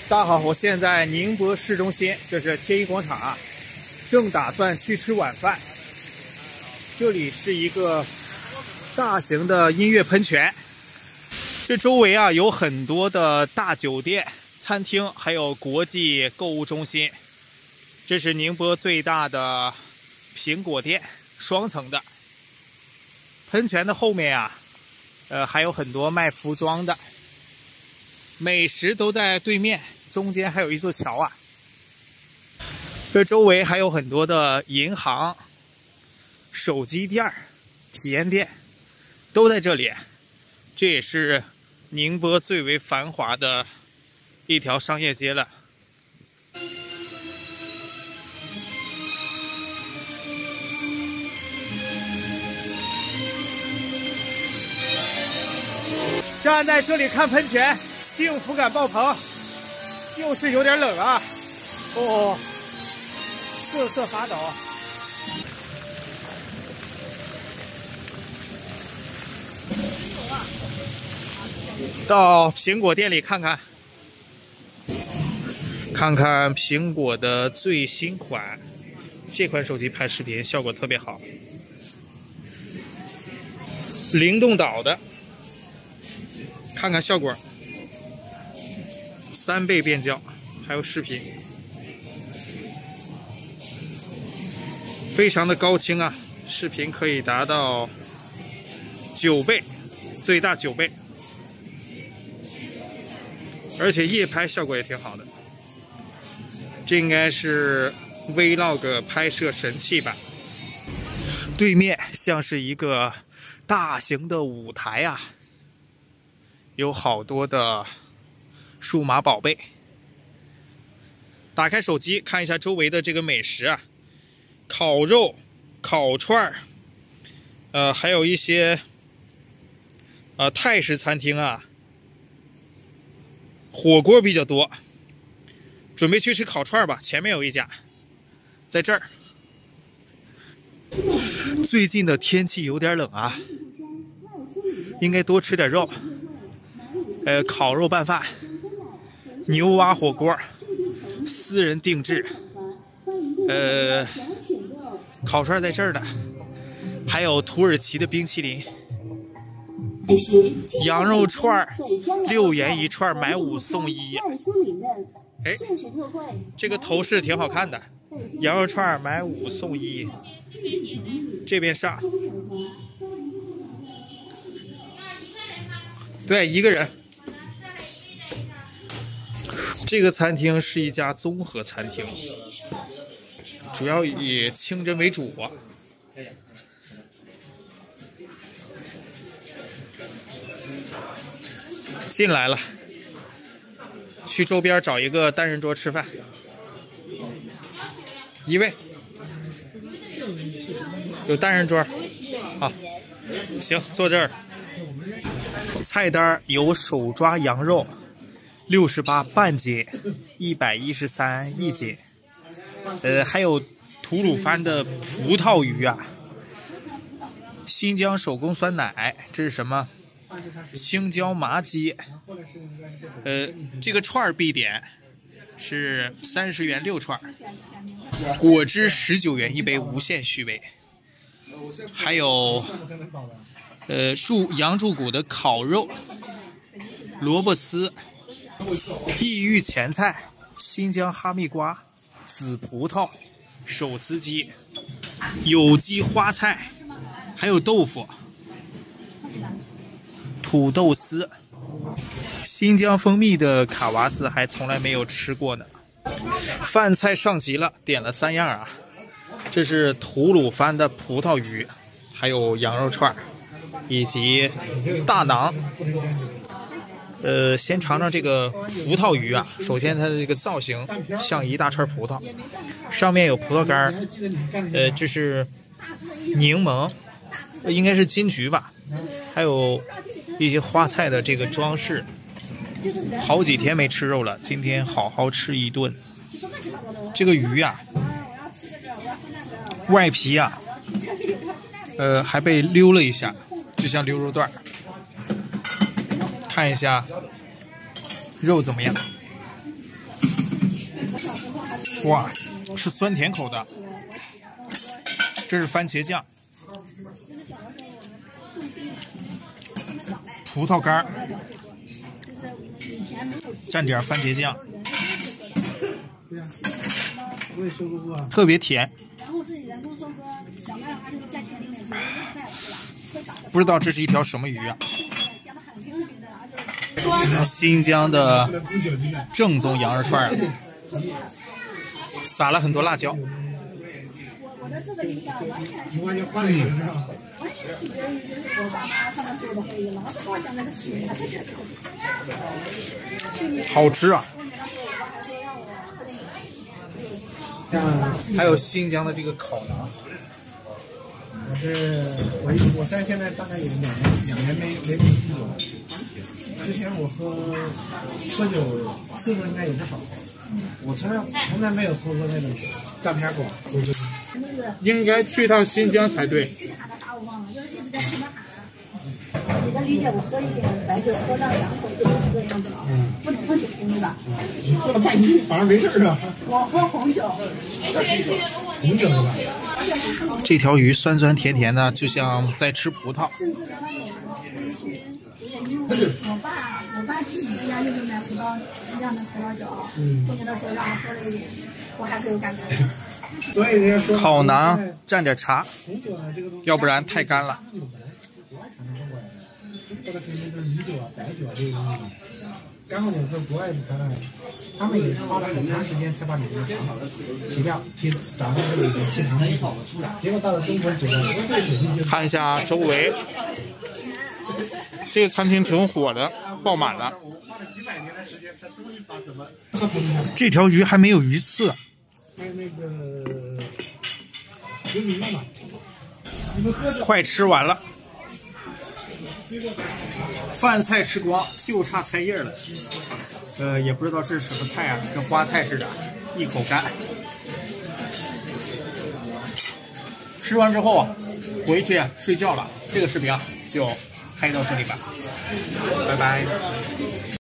大家好，我现在宁波市中心，这是天一广场啊，正打算去吃晚饭。这里是一个大型的音乐喷泉，这周围啊有很多的大酒店、餐厅，还有国际购物中心。这是宁波最大的苹果店，双层的。喷泉的后面啊，还有很多卖服装的，美食都在对面。中间还有一座桥啊，这周围还有很多的银行、手机店、体验店，都在这里。这也是宁波最为繁华的一条商业街了。站在这里看喷泉，幸福感爆棚。就是有点冷啊，哦，瑟瑟发抖。到苹果店里看看，看看苹果的最新款，这款手机拍视频效果特别好，灵动岛的，看看效果。3倍变焦，还有视频，非常的高清啊！视频可以达到9倍，最大9倍，而且夜拍效果也挺好的。这应该是 Vlog 拍摄神器吧？对面像是一个大型的舞台啊，有好多的数码宝贝。打开手机看一下周围的这个美食啊，烤肉、烤串还有一些泰式餐厅啊，火锅比较多。准备去吃烤串吧，前面有一家，在这儿。最近的天气有点冷啊，应该多吃点肉，烤肉拌饭、牛蛙火锅，私人定制，烤串在这儿呢，还有土耳其的冰淇淋，羊肉串6元1串，买5送1。哎，这个头饰挺好看的，羊肉串买5送1。这边上，对，一个人。这个餐厅是一家综合餐厅，主要以清真为主啊。进来了，去周边找一个单人桌吃饭，一位，有单人桌，好，行，坐这儿。菜单有手抓羊肉68半斤，113一斤，还有吐鲁番的葡萄鱼啊，新疆手工酸奶，这是什么？青椒麻鸡，这个串必点是30元6串，果汁19元1杯，无限续杯，还有羊柱骨的烤肉，萝卜丝。异域前菜，新疆哈密瓜、紫葡萄、手撕鸡、有机花菜，还有豆腐、土豆丝。新疆蜂蜜的卡瓦斯还从来没有吃过呢。饭菜上齐了，点了3样啊，这是吐鲁番的葡萄鱼，还有羊肉串以及大馕。先尝尝这个葡萄鱼啊。首先它的这个造型像一大串葡萄，上面有葡萄干，这是柠檬，应该是金桔吧，还有一些花菜的这个装饰。好几天没吃肉了，今天好好吃一顿。这个鱼啊，外皮啊，还被溜了一下，就像溜肉段。看一下肉怎么样？ 哇，是酸甜口的。这是番茄酱，葡萄干，蘸点番茄酱，特别甜。不知道这是一条什么鱼啊？新疆的正宗羊肉串，撒了很多辣椒。 我的这个理想完全换了一个，完全取决于就是我爸妈他们做的会议，老是跟我讲那个水啊，这好吃啊！还有新疆的这个烤馕。 我现在大概有两年没喝啤酒了。之前我喝酒次数应该也不少，我从来没有喝过那种断片果。 应该去趟新疆才对。 你的理解，我喝一点白酒，喝到2口就这个样子了。不能喝酒精对吧？ 你喝了半斤反而没事是吧？ 我喝红酒。 红酒是吧？ 这条鱼酸酸甜甜的，就像在吃葡萄。 甚至他有我爸自己在家就是买葡萄酿的葡萄酒，过年的时候让我喝了一点，我还是有感觉的。 所以人家说烤馕蘸点茶，要不然太干了。 中国的那个米酒啊、白酒啊这些东西，干红酒是国外的传来，他们也花了很长时间才把里面的糖提掉，找到这个提糖的技术，结果到了中国酒量对水平就看一下周围，这个餐厅挺火的，爆满了。 花了几百年的时间才终于把怎么这条鱼还没有鱼刺。 还有那个有米嘛， 快吃完了。饭菜吃光，就差菜叶了。也不知道是什么菜啊，跟花菜似的，一口干。吃完之后回去睡觉了。这个视频就拍到这里吧，拜拜。